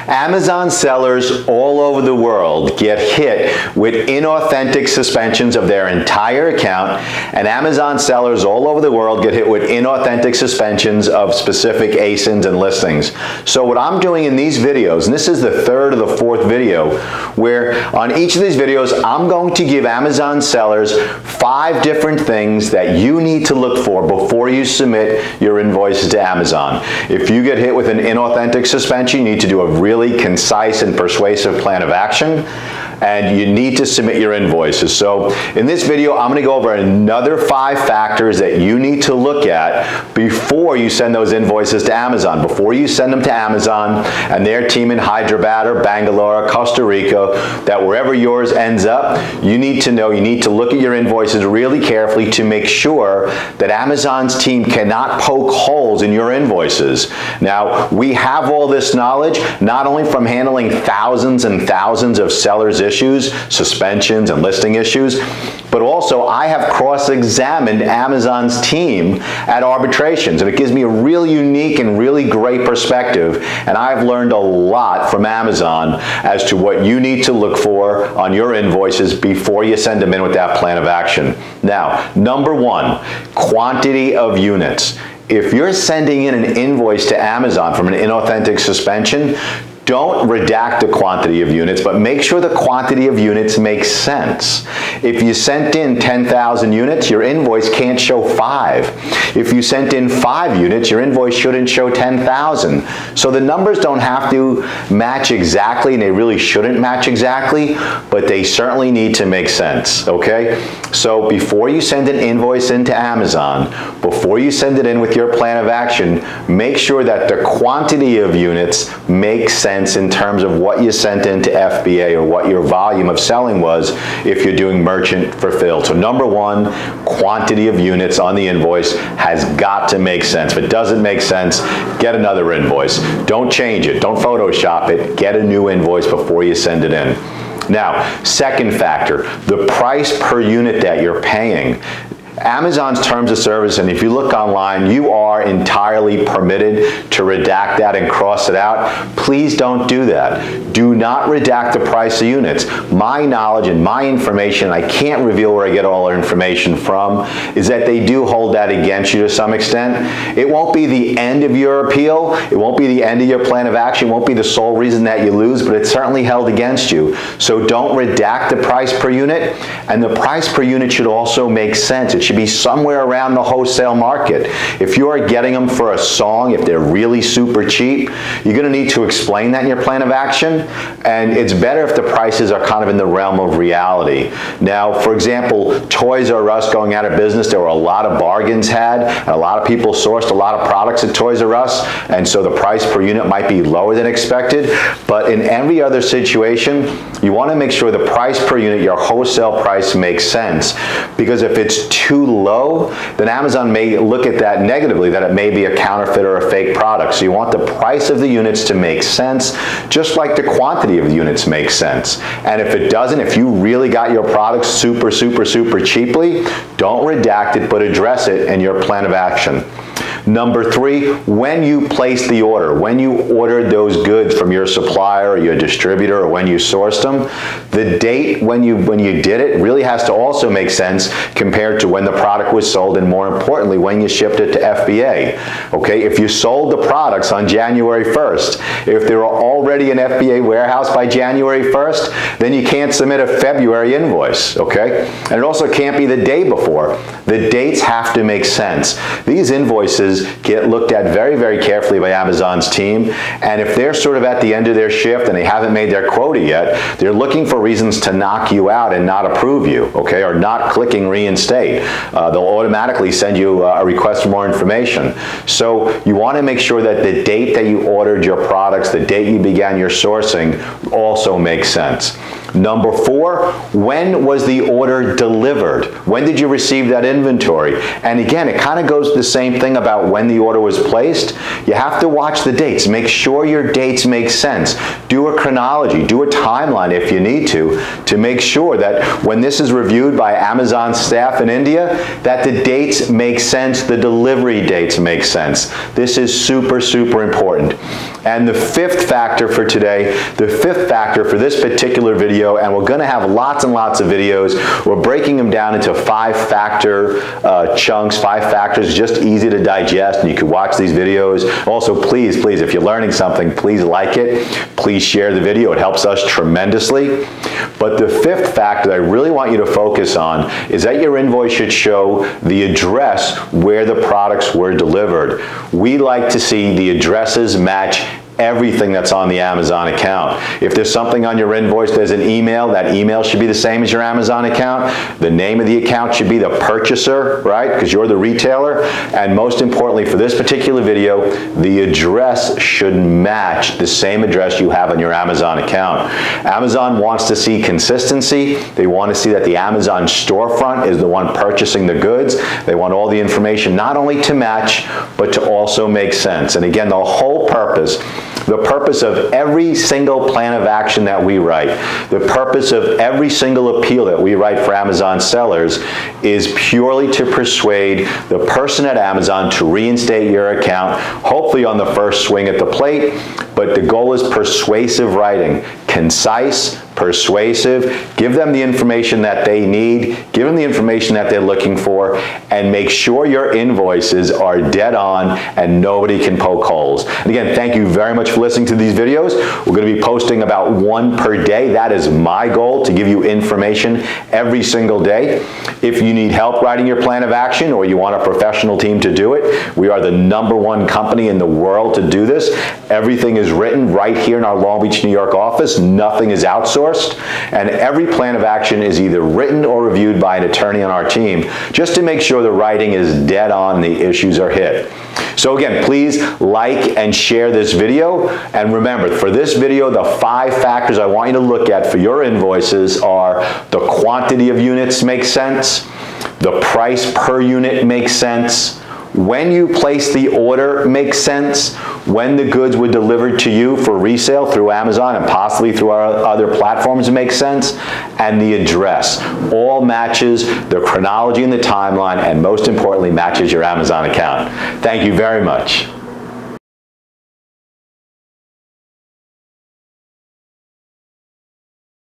Amazon sellers all over the world get hit with inauthentic suspensions of their entire account, and Amazon sellers all over the world get hit with inauthentic suspensions of specific ASINs and listings. So what I'm doing in these videos, and this is the third or the fourth video, where on each of these videos I'm going to give Amazon sellers 5 different things that you need to look for before you submit your invoices to Amazon. If you get hit with an inauthentic suspension, you need to do a really concise and persuasive plan of action, and you need to submit your invoices. So in this video, I'm going to go over another 5 factors that you need to look at before you send those invoices to Amazon. Before you send them to Amazon and their team in Hyderabad or Bangalore or Costa Rica, that wherever yours ends up, you need to know, you need to look at your invoices really carefully to make sure that Amazon's team cannot poke holes in your invoices. Now, we have all this knowledge, not only from handling thousands and thousands of sellers' issues, suspensions and listing issues, but also I have cross-examined Amazon's team at arbitrations, and it gives me a really unique and really great perspective, and I've learned a lot from Amazon as to what you need to look for on your invoices before you send them in with that plan of action. Now, number 1, quantity of units. If you're sending in an invoice to Amazon from an inauthentic suspension, don't redact the quantity of units, but make sure the quantity of units makes sense. If you sent in 10,000 units, your invoice can't show 5. If you sent in 5 units, your invoice shouldn't show 10,000. So the numbers don't have to match exactly, and they really shouldn't match exactly, but they certainly need to make sense, okay? So before you send an invoice into Amazon, before you send it in with your plan of action, make sure that the quantity of units makes sense in terms of what you sent into FBA or what your volume of selling was if you're doing merchant fulfilled. So number 1, quantity of units on the invoice has got to make sense. If it doesn't make sense, get another invoice. Don't change it. Don't Photoshop it. Get a new invoice before you send it in. Now, second factor, the price per unit that you're paying. Amazon's terms of service, and if you look online, you are entirely permitted to redact that and cross it out. Please don't do that. Do not redact the price of units. My knowledge and my information, I can't reveal where I get all our information from, is that they do hold that against you to some extent. It won't be the end of your appeal. It won't be the end of your plan of action. It won't be the sole reason that you lose, but it's certainly held against you. So don't redact the price per unit, and the price per unit should also make sense. It should be somewhere around the wholesale market. If you are getting them for a song, if they're really super cheap, you're going to need to explain that in your plan of action, and it's better if the prices are kind of in the realm of reality. Now, for example, Toys R Us going out of business, there were a lot of bargains had, and a lot of people sourced a lot of products at Toys R Us, and so the price per unit might be lower than expected, but in every other situation, you want to make sure the price per unit, your wholesale price, makes sense, because if it's too low, then Amazon may look at that negatively, that it may be a counterfeit or a fake product. So you want the price of the units to make sense, just like the quantity of the units makes sense. And if it doesn't, if you really got your product super cheaply, don't redact it, but address it in your plan of action. Number 3, when you place the order, when you ordered those goods from your supplier or your distributor, or when you sourced them, the date when you did it really has to also make sense compared to when the product was sold, and more importantly, when you shipped it to FBA. Okay, if you sold the products on January 1st, if they were already in FBA warehouse by January 1st, then you can't submit a February invoice, okay? And it also can't be the day before. The dates have to make sense. These invoices get looked at very carefully by Amazon's team, and if they're sort of at the end of their shift and they haven't made their quota yet, they're looking for reasons to knock you out and not approve you, okay, or not clicking reinstate. They'll automatically send you a request for more information. So you want to make sure that the date that you ordered your products, the date you began your sourcing, also makes sense. Number 4, when was the order delivered? When did you receive that inventory? And again, it kind of goes the same thing about when the order was placed. You have to watch the dates. Make sure your dates make sense. Do a chronology, do a timeline if you need to make sure that when this is reviewed by Amazon staff in India, that the dates make sense, the delivery dates make sense. This is super, super important. And the 5th factor for today, the 5th factor for this particular video, and we're going to have lots and lots of videos. We're breaking them down into 5-factor chunks, 5 factors, just easy to digest, and you can watch these videos. Also, please, if you're learning something, please like it. Please share the video. It helps us tremendously. But the 5th factor that I really want you to focus on is that your invoice should show the address where the products were delivered. We like to see the addresses match everything that's on the Amazon account. If there's something on your invoice, there's an email, that email should be the same as your Amazon account. The name of the account should be the purchaser, right? Because you're the retailer. And most importantly, for this particular video, the address should match the same address you have on your Amazon account. Amazon wants to see consistency. They want to see that the Amazon storefront is the one purchasing the goods. They want all the information not only to match, but to also make sense. And again, the whole purpose, the purpose of every single plan of action that we write, the purpose of every single appeal that we write for Amazon sellers is purely to persuade the person at Amazon to reinstate your account, hopefully on the first swing at the plate, but the goal is persuasive writing, concise, persuasive, give them the information that they need, give them the information that they're looking for, and make sure your invoices are dead on and nobody can poke holes. And again, thank you very much for listening to these videos. We're going to be posting about 1 per day. That is my goal, to give you information every single day. If you need help writing your plan of action or you want a professional team to do it, we are the #1 company in the world to do this. Everything is written right here in our Long Beach, New York office. Nothing is outsourced, and every plan of action is either written or reviewed by an attorney on our team, just to make sure the writing is dead on, the issues are hit. So again, please like and share this video, and remember, for this video, the 5 factors I want you to look at for your invoices are: the quantity of units makes sense, the price per unit makes sense, when you place the order makes sense, when the goods were delivered to you for resale through Amazon and possibly through our other platforms makes sense, and the address. All matches the chronology and the timeline, and most importantly, matches your Amazon account. Thank you very much.